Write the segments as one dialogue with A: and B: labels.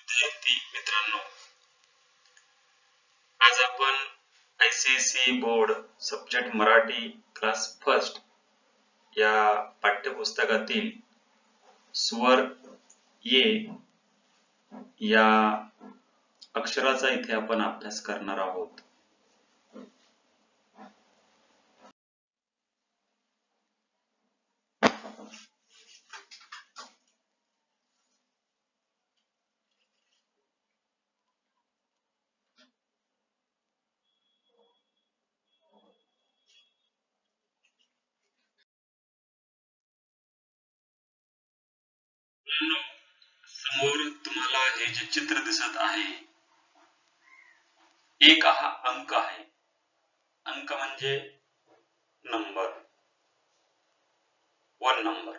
A: विद्यार्थी मित्रांनो, आज आपण ICSE board subject Marathi class first या पाठ्यपुस्तकातील स्वर ये या अक्षराचा इथे आपण अभ्यास करणार आहोत. समोर तुम्हाला हे जे चित्र दिसत आहे, एक हा अंक आहे. अंक म्हणजे नंबर, 1 नंबर.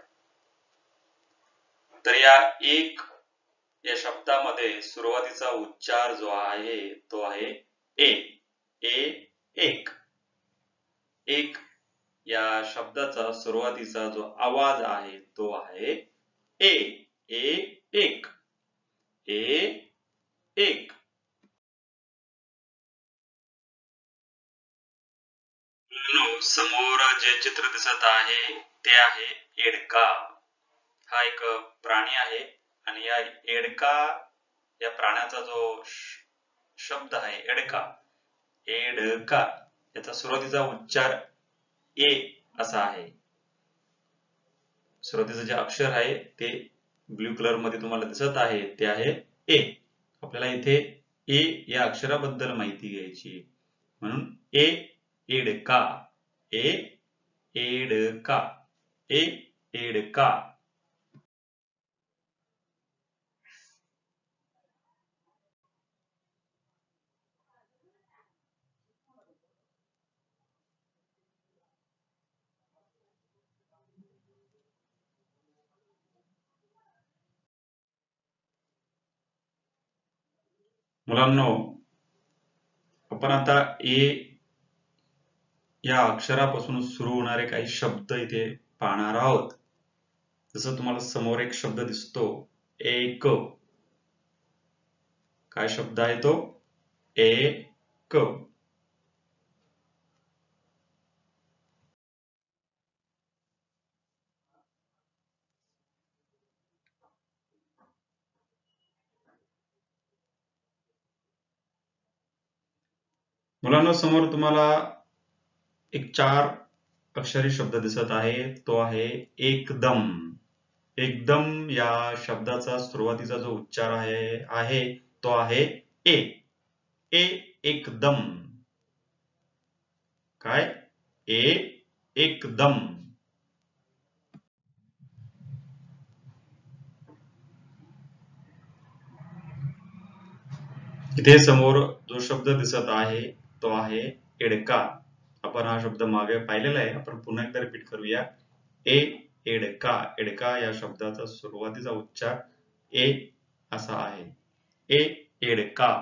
A: तर या एक या शब्दामध्ये सुरुवातीचा उच्चार जो आहे तो आहे ए. एक. एक या शब्दाचा सुरुवातीचा जो आवाज आहे तो आहे ए. एक. एक. समोर जे चित्र दिसत आहे ते आहे एडका. हा एक प्राणी आहे आणि या एडका या प्राण्याचा जो शब्द आहे एडका याचा सुरुवातीचा उच्चार ए असा आहे. सुरुवातीचं जे अक्षर आहे ते ब्लू कलर मध्ये तुम्हाला दिसत आहे ते आहे ए. आपल्याला इथे ए या अक्षराबद्दल माहिती घ्यायची, म्हणून एडका. एडका. एडका. मुलांनो, आपण आता ए या अक्षरापासून सुरू होणारे काही शब्द इथे पाहणार आहोत. जसं तुम्हाला समोर एक शब्द दिसतो एक. काय शब्द आहे तो? एक. मुलांना समोर तुम्हाला एक 4 अक्षरी शब्द दिसत आहे तो आहे एकदम. एकदम या शब्दाचा सुरुवातीचा जो उच्चार आहे तो आहे ए. एकदम. काय? एकदम. इथे समोर जो शब्द दिसत आहे तो आहे एडका. आपण हा शब्द मागे पाहिलेला आहे, आपण पुन्हा एकदा रिपीट करूया. एडका. एडका या शब्दाचा सुरुवातीचा उच्चार ए असा आहे. एडका.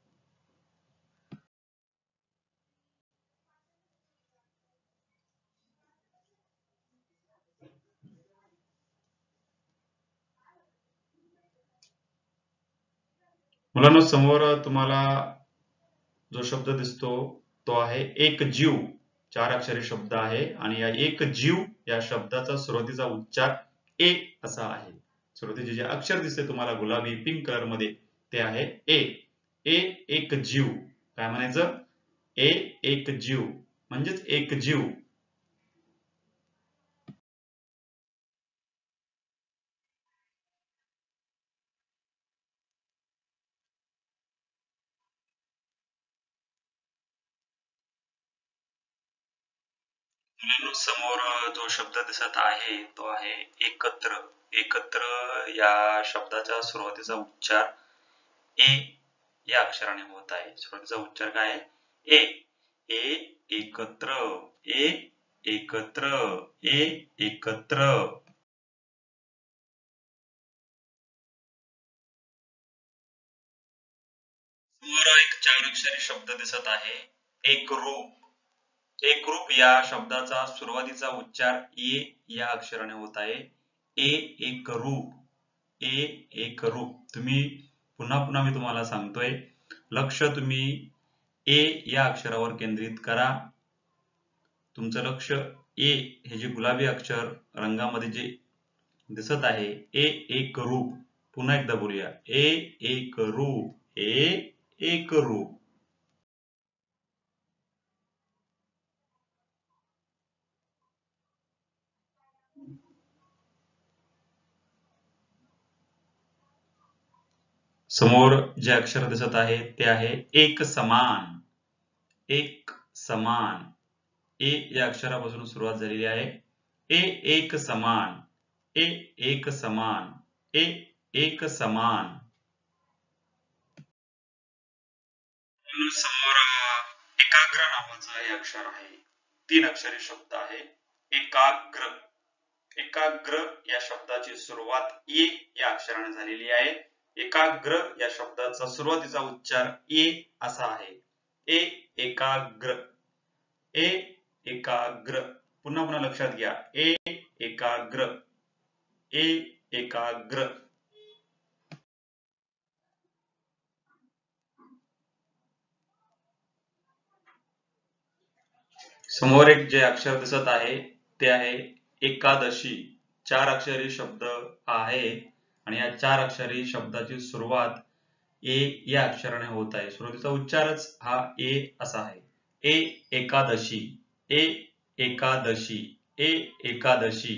A: मुलांना समोर तुम्हाला जो शब्द दिसतो तो आहे एक जीव. 4 अक्षरी शब्द आहे आणि या एक जीव या शब्दाचा सुरुवातीचा उच्चार ए असा आहे. सुरुवातीचे जे अक्षर दिसते तुम्हाला गुलाबी पिंक कलर मध्ये ते आहे ए. एक जीव. काय म्हणायचं? एक जीव म्हणजेच एक जीव. समोर जो शब्द दिसत आहे तो आहे एकत्र. एकत्र या शब्दाचा सुरुवातीचा उच्चार ए या अक्षराने होत आहे. सुरुवातीचा उच्चार काय आहे? ए. एकत्र. एकत्र. एकत्र. समोर एक 4 अक्षरी शब्द दिसत आहे एकरूप. एकरूप या शब्दाचा सुरुवातीचा उच्चार ए या अक्षराने होत आहे. एकरूप. एकरूप. तुम्ही पुन्हा पुन्हा मी तुम्हाला सांगतोय, लक्ष तुम्ही ए या अक्षरावर केंद्रित करा. तुमचं लक्ष ए हे जे गुलाबी अक्षर रंगामध्ये जे दिसत आहे, ए एक रूप. पुन्हा एकदा बोलूया, ए एक रूप, ए एक रूप. समोर जे अक्षर दिसत आहे ते आहे एक समान. एक समान. ए या अक्षरापासून सुरुवात झालेली आहे. ए एक समान, ए एक समान, ए एक समान. समोर एकाग्र नावाचं हे अक्षर आहे. 3 अक्षरी शब्द आहे एकाग्र. एकाग्र या शब्दाची सुरुवात ए या अक्षराने झालेली आहे. एकाग्र या शब्दाचा सुरुवातीचा उच्चार ए असा आहे. ए एकाग्र, ए एकाग्र. पुन्हा पुन्हा लक्षात घ्या, ए एकाग्र, ए एकाग्र. समोर एक जे अक्षर दिसत आहे ते आहे एकादशी. 4 अक्षरी शब्द आहे आणि या 4 अक्षरी शब्दाची सुरुवात ए या अक्षराने होत आहे. सुरुवातीचा उच्चारच हा ए असा आहे. ए एकादशी, ए एकादशी, ए एकादशी.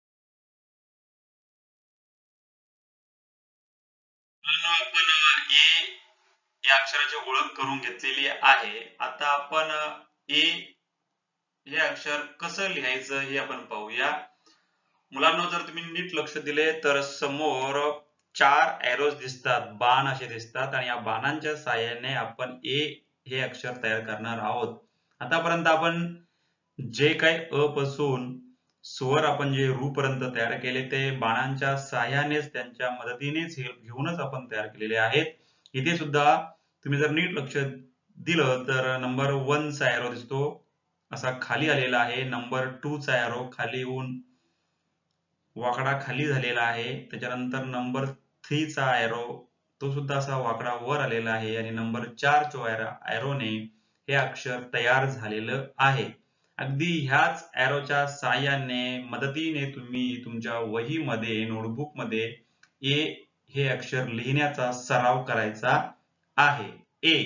A: आपण ए या अक्षराची ओळख करून घेतलेली आहे. आता आपण ए हे अक्षर कसं लिहायचं हे आपण पाहूया. मुलांनो, जर तुम्ही नीट लक्ष दिले तर समोर 4 एरोज दिसतात, बाण असे दिसतात आणि या बाणांच्या साहाय्याने आपण ए हे अक्षर तयार करणार आहोत. आतापर्यंत आपण जे काही अ पासून स्वर आपण जे रू पर्यंत तयार केले ते बाणांच्या साहाय्यानेच, त्यांच्या मदतीनेच घेऊनच आपण तयार केलेले आहेत. इथे सुद्धा तुम्ही जर नीट लक्ष दिलं तर नंबर 1 चा एरो दिसतो असा खाली आलेला आहे. नंबर 2 चा एरो खाली येऊन वाकडा खाली झालेला आहे. त्याच्यानंतर नंबर 3 चा एरो तो सुद्धा असा वाकडा वर आलेला आहे आणि नंबर 4 च्या एरोने हे अक्षर तयार झालेलं आहे. अगदी ह्याच एरोच्या साहाय्याने, मदतीने तुम्ही तुमच्या वहीमध्ये, नोटबुक मध्ये ए हे अक्षर लिहिण्याचा सराव करायचा आहे. ए.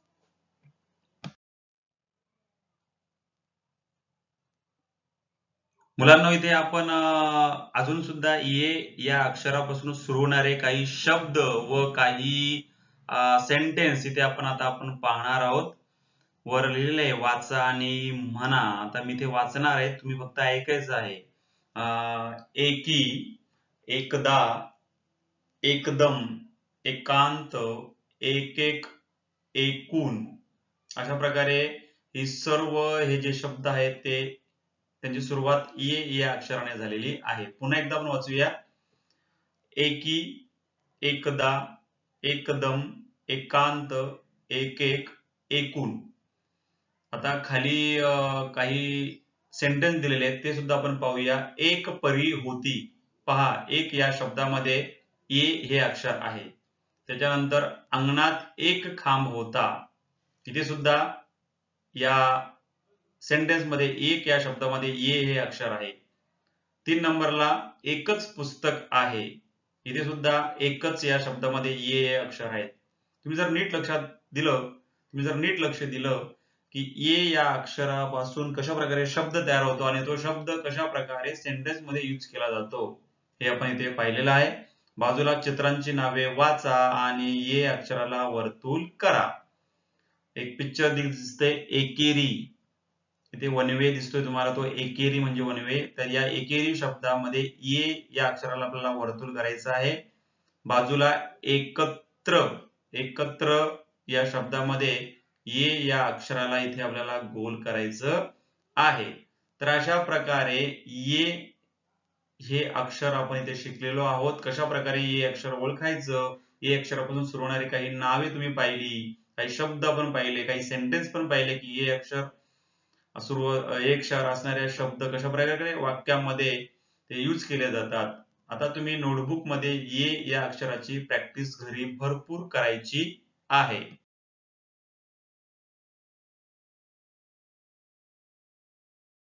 A: मुलांनो, इथे आपण अजून सुद्धा ए या अक्षरापासून सुरू होणारे काही शब्द व काही सेंटेन्स इथे आपण पाहणार आहोत. वर लिहिलेले आहे वाचा आणि म्हणा. आता मी इथे वाचणार आहे, तुम्ही फक्त ऐकायचं आहे. एकी, एकदा, एकदम, एकांत, एक एक, एकूण. अशा प्रकारे हे सर्व हे जे शब्द आहेत ते त्यांची सुरुवात ए या अक्षराने झालेली आहे. पुन्हा एकदा आपण वाचूया. एकी, एकदा, एकदम, एकांत, एक एक, एकूण. आता खाली काही सेंटेन्स दिलेले आहेत ते सुद्धा आपण पाहूया. एक परी होती. पहा, एक या शब्दामध्ये ए हे अक्षर आहे. त्याच्यानंतर अंगणात एक खांब होता. इथे सुद्धा या सेंटेन्स मध्ये एक या शब्दामध्ये ए हे अक्षर आहे. 3 नंबरला एकच पुस्तक आहे. इथे सुद्धा एकच या शब्दामध्ये ए हे अक्षर आहे. तुम्ही जर नीट लक्ष दिलं की ए या अक्षरापासून कशा प्रकारे शब्द तयार होतो आणि तो शब्द कशा प्रकारे सेंटेन्स मध्ये यूज केला जातो हे आपण इथे पाहिलेलं आहे. बाजूला चित्रांची नावे वाचा आणि ए अक्षराला वर्तुळ करा. एक पिक्चर दिसते एकेरी. इथे वनवे दिसतोय तुम्हाला, तो एकेरी म्हणजे वनवे. तर या एकेरी शब्दामध्ये ए या अक्षराला आपल्याला वर्तुळ करायचं आहे. बाजूला एकत्र, एकत्र या शब्दामध्ये ए या अक्षराला इथे आपल्याला गोल करायचं आहे. तर अशा प्रकारे ए हे अक्षर आपण इथे शिकलेलो आहोत. कशा प्रकारे ए अक्षर ओळखायचं, ए अक्षरापासून सुरू होणारी काही नावे तुम्ही पाहिली, काही शब्द आपण पाहिले, काही सेंटेन्स पण पाहिले की ए अक्षर सुरू एक अक्षर असणारे शब्द कशा प्रकारे वाक्यामध्ये ते यूज केले जातात. आता तुम्ही नोटबुक मध्ये ये या अक्षराची प्रॅक्टिस घरी भरपूर करायची आहे.